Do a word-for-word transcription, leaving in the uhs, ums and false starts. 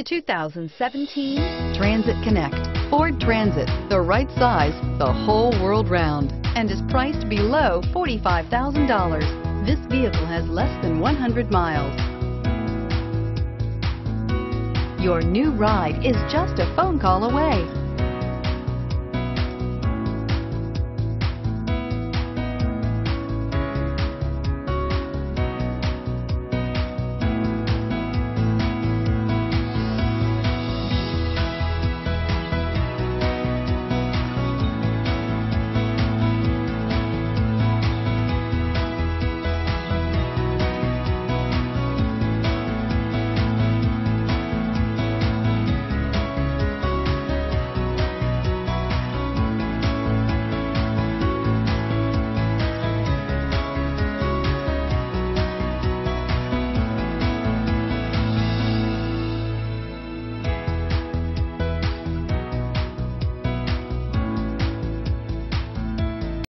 two thousand seventeen Transit Connect. Ford Transit, the right size the whole world round, and is priced below forty-five thousand dollars. This vehicle has less than one hundred miles. Your new ride is just a phone call away.